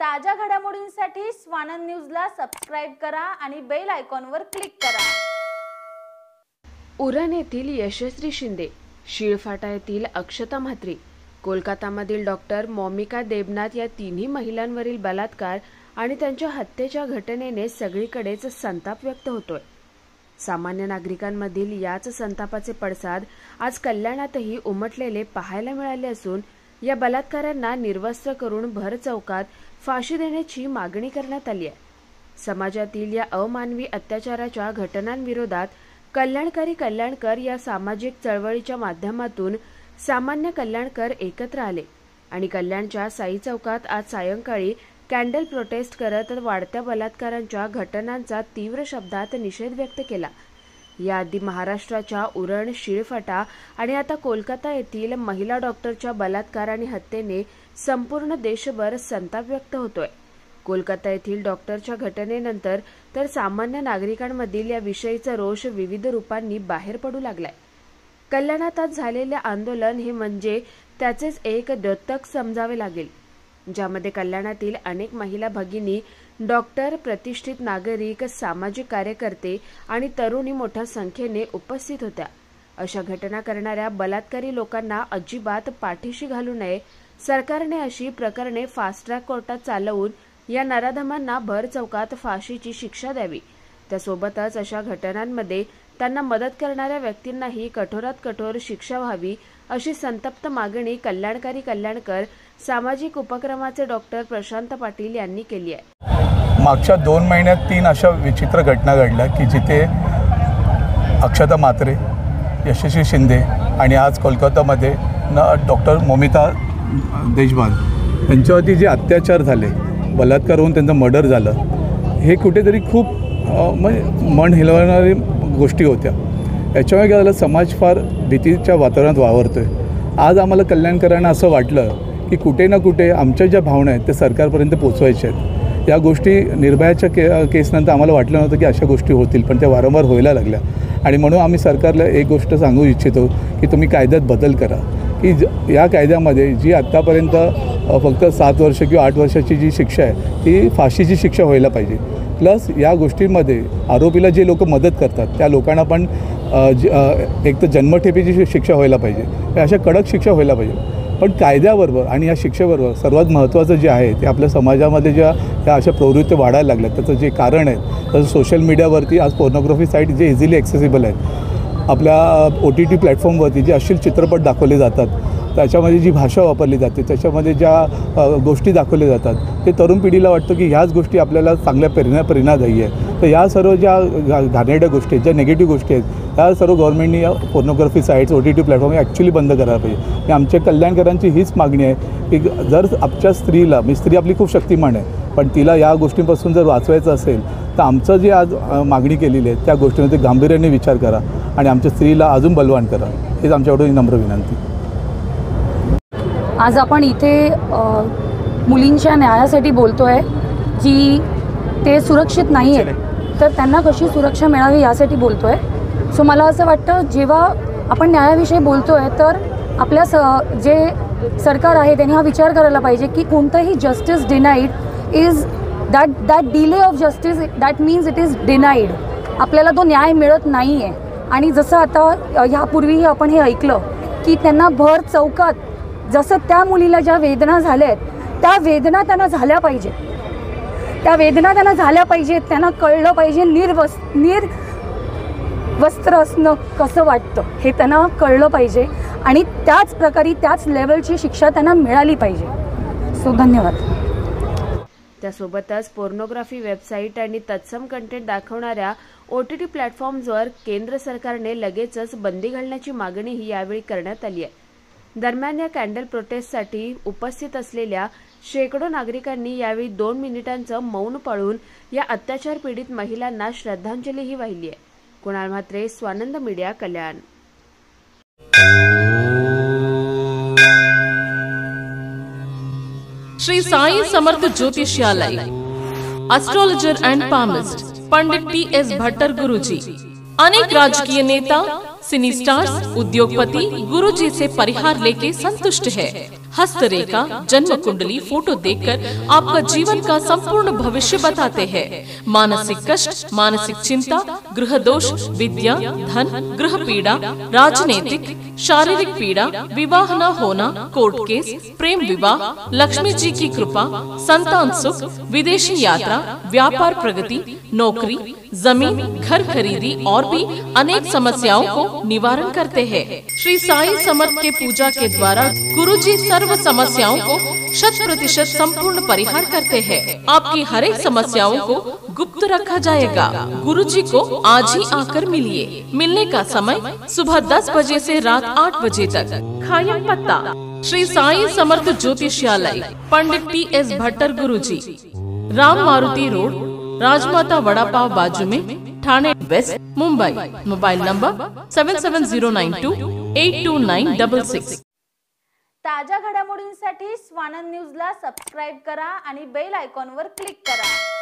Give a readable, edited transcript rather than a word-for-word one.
ताज्या घडामोडींसाठी स्वानंद न्यूजला सबस्क्राइब करा आणि बेल आयकॉनवर क्लिक करा। उरण येथील यशस्वी शिंदे, शिळफाटा येथील अक्षता म्हात्रे, कोलकातामधील डॉक्टर मॉमिका देबनाथ या तिन्ही महिलांवरील बलात्कार आणि त्यांच्या हत्येच्या घटनेने सगळीकडेच संताप व्यक्त होतोय। सामान्य नागरिकांमधील याच संतापाचे पडसाद आज कल्याणातही उमटलेले पाहायला मिळाले असून या बलात्कारांना निर्वस्त्र करून भर चौकात फाशी देण्याची मागणी करण्यात आली आहे। समाजातील या अमानवी अत्याचाराच्या घटनांविरोधात कल्याणकारी कल्याणकर या सामाजिक चळवळीच्या माध्यमातून सामान्य कल्याणकर एकत्र आले आणि कल्याणच्या साई चौकात आज सायंकाळी कॅन्डल प्रोटेस्ट करत वाढत्या बलात्कारांच्या घटनांचा तीव्र शब्दात निषेध व्यक्त केला। याआधी महाराष्ट्राच्या उरण, शिळफाटा आणि आता कोलकाता येथील महिला डॉक्टरच्या बलात्कार आणि हत्येने संपूर्ण देशभर संताप व्यक्त होतोय। कोलकाता येथील डॉक्टरच्या घटनेनंतर तर सामान्य नागरिकांमधील या विषयीचा रोष विविध रूपांनी बाहेर पडू लागलाय। कल्याणात आज झालेले आंदोलन हे म्हणजे त्याचेच एक द्योतक समजावे लागेल, ज्यामध्ये कल्याणातील अनेक महिला भगिनी, डॉक्टर, प्रतिष्ठित नागरिक, सामाजिक कार्यकर्ते आणि तरुणी मोठ्या संख्येने उपस्थित होत्या। अशा घटना करणाऱ्या बलात्कारी लोकांना अजिबात पाठीशी घालू नये। सरकारने अशी प्रकरणे फास्ट ट्रॅक कोर्टात चालवून या नराधमांना भर चौकात फाशीची शिक्षा द्यावी। त्यासोबतच अशा घटनांमध्ये त्यांना मदत करणाऱ्या व्यक्तींनाही कठोरात कठोर शिक्षा व्हावी, अशी संतप्त मागणी कल्याणकारी कल्याणकर सामाजिक उपक्रमाचे डॉक्टर प्रशांत पाटील यांनी केली आहे। मागच्या 2 महिन्यात 3 अशा विचित्र घटना घडल्या की जिथे अक्षता म्हात्रे, यशस्वी शिंदे आणि आज कोलकातामध्ये डॉक्टर मॉमिका देबनाथ यांच्यावरती जे अत्याचार झाले, बलात्कार होऊन त्यांचं मर्डर झालं, हे कुठेतरी खूप मन हिलवणारी गोष्टी होत्या। याच्यामुळे काय झालं, समाज फार भीतीच्या वातावरणात वावरतोय। आज आम्हाला कल्याणकरांना असं वाटलं की कुठे ना कुठे आमच्या ज्या भावना आहेत त्या सरकारपर्यंत पोचवायच्या आहेत। या गोष्टी निर्भयाच्या केसनंतर आम्हाला वाटलं नव्हतं की अशा गोष्टी होतील, पण त्या वारंवार व्हायला लागल्या आणि म्हणून आम्ही सरकारला एक गोष्ट सांगू इच्छितो की तुम्ही कायद्यात बदल करा, की या कायद्यामध्ये जी आत्तापर्यंत फक्त 7 वर्ष किंवा 8 वर्षाची जी शिक्षा आहे ती फाशीची शिक्षा व्हायला पाहिजे। प्लस या गोष्टींमध्ये आरोपीला जे लोक मदत करतात त्या लोकांना पण एक तर जन्मठेपेची शिक्षा व्हायला पाहिजे, अशा कडक शिक्षा व्हायला पाहिजे। पण कायद्याबरोबर आणि या शिक्षेबरोबर सर्वात महत्त्वाचं जे आहे ते आपल्या समाजामध्ये ज्या अशा प्रवृत्ती वाढायला लागल्यात त्याचं जे कारण आहे, तसं सोशल मीडियावरती आज पोर्नोग्राफी साईट जे इझिली ॲक्सेसिबल आहेत, आपल्या OTT प्लॅटफॉर्मवरती जे अश्लील चित्रपट दाखवले जातात, त्याच्यामध्ये जी भाषा वापरली जाते, त्याच्यामध्ये ज्या गोष्टी दाखवल्या जातात, ते तरुण पिढीला वाटतं की ह्याच गोष्टी आपल्याला चांगल्या प्रेरणादायी आहे। तर या सर्व ज्या घाणेरड्या गोष्टी आहेत, ज्या निगेटिव्ह गोष्टी आहेत, त्या सर्व गव्हर्नमेंटनी या pornography sites, OTT platform actually बंद करायला पाहिजे। आमच्या कल्याणकरांची हीच मागणी आहे की जर आमच्या स्त्रीला, स्त्री आपली खूप शक्तिमान आहे, पण तिला या गोष्टींपासून जर वाचवायचं असेल तर आमचं जे आज मागणी केलेली आहे त्या गोष्टींमध्ये गांभीर्याने विचार करा आणि आमच्या स्त्रीला अजून बलवान करा, हेच आमच्याकडून नम्र विनंती। आज आपण इथे मुलींच्या न्यायासाठी बोलतोय की ते सुरक्षित नाही आहेत, तर त्यांना कशी सुरक्षा मिळावी यासाठी बोलतोय। सो मला असं वाटतं जेव्हा आपण न्यायाविषयी बोलतोय तर आपल्या जे सरकार आहे त्यांनी हा विचार करायला पाहिजे की कोणतंही justice denied is that delay of justice, that means it is denied. आपल्याला तो न्याय मिळत नाही आहे। आणि जसं आता ह्यापूर्वीही आपण हे ऐकलं की त्यांना भर चौकात, जसं त्या मुलीला ज्या वेदना झाल्या आहेत त्या वेदना त्यांना झाल्या पाहिजेत, त्यांना कळलं पाहिजे निर्वस्त्र असणं कसं वाटतं हे त्यांना कळलं पाहिजे आणि त्याच प्रकारे त्याच लेवलची शिक्षा त्यांना मिळाली पाहिजे। सो धन्यवाद। त्यासोबतच पोर्नोग्राफी वेबसाईट आणि तत्सम कंटेंट दाखवणाऱ्या OTT प्लॅटफॉर्म्सवर केंद्र सरकारने लगेचच बंदी घालण्याची मागणीही यावेळी करण्यात आली आहे। दरम्यान या कॅन्डल प्रोटेस्टसाठी उपस्थित असलेल्या शेकडो नागरिकांनी यावेळी 2 मिनिटांचं मौन पाळून या अत्याचार पीडित महिलांना श्रद्धांजलीही वाहिली आहे। Kunal Mhatre, Swanand media, Kalyan. Shri Sai Samarth Jyotishalaya, astrologer and palmist Pandit TS Bhattar Guruji. अनेक राजकीय नेता, सिनी स्टार्स, उद्योगपति गुरुजी से परिहार लेके संतुष्ट है। हस्तरेखा, जन्म कुंडली, फोटो देखकर आपका जीवन का संपूर्ण भविष्य बताते हैं। मानसिक कष्ट, मानसिक चिंता, गृह दोष, विद्या, धन, गृह पीड़ा, राजनीतिक, शारीरिक पीड़ा, विवाह न होना, कोर्ट केस, प्रेम विवाह, लक्ष्मी जी की कृपा, संतान सुख, विदेशी यात्रा, व्यापार प्रगति, नौकरी, जमीन, घर खरीदी और भी अनेक समस्याओं को निवारण करते हैं। श्री साई समर्थ के पूजा के द्वारा गुरुजी सर्व समस्याओं को 100% संपूर्ण परिहार करते हैं। आपकी हर एक समस्याओं को गुप्त रखा जाएगा। गुरुजी को आज ही आकर मिलिए। मिलने का समय सुबह 10 बजे से रात 8 बजे तक। खायम पत्ता श्री साई समर्थ ज्योतिषालय, पंडित TS भट्टर गुरुजी, राम मारुति रोड, राजमाता वड़ा पाव बाजू में, Thane west, Mumbai. Mobile number 7709282966। ताज्या घडामोडींसाठी स्वानंद न्यूजला सबस्क्राईब करा आणि बेल आयकॉनवर क्लिक करा।